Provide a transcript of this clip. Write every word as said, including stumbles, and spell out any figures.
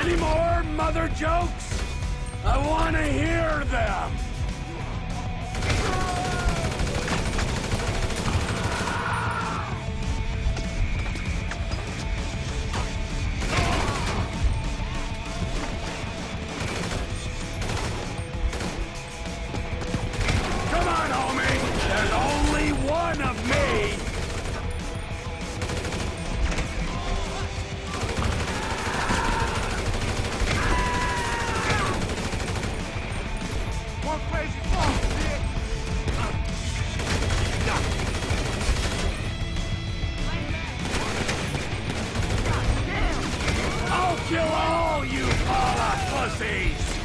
Any more mother jokes? I want to hear them! Come on, homie! There's only one of me! One crazy fuck, bitch! I'll kill all you Paula pussies!